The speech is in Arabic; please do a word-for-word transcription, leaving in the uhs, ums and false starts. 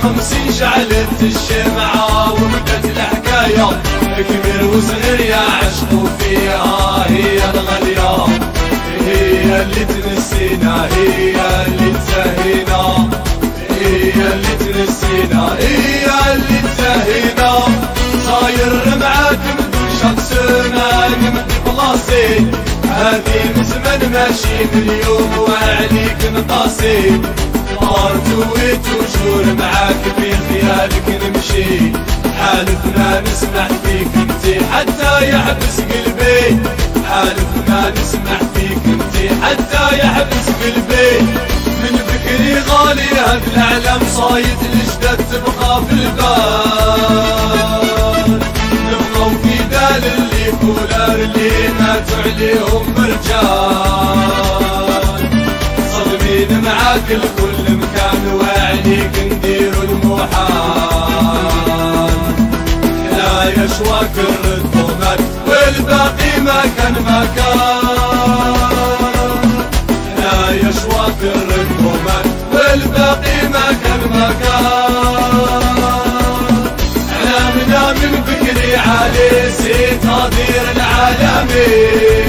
وخمسين شعلت الشمعة وبدت الحكاية، كبير وصغير يعشقوا فيها، هي الغالية هي اللي تنسينا، هي اللي تسهينا، هي اللي تنسينا، هي اللي تسهينا. صاير معاكم كل شخص ما قمت بلاصي، هذه من زمن ماشي اليوم وعليك نقاسي. طارت وتوجور معاك في خيالك نمشي، حالفنا نسمح فيك انتي حتى يحبس قلبي، حالفنا نسمح فيك انتي حتى يحبس قلبي. من بكري غالي هاد العلم صايد الجدد تبقى في البال، نبقى في دال اللي كولار اللي ماتوا عليهم رجال. صدمين معاك لكل مكان وعليك نديروا المحال، لا يشواك الرطوبات والباقي ما كان ما كان، لا يشواك الرطوبات والباقي ما كان ما كان. علامنا من فكري عالي سيطادير العالمين.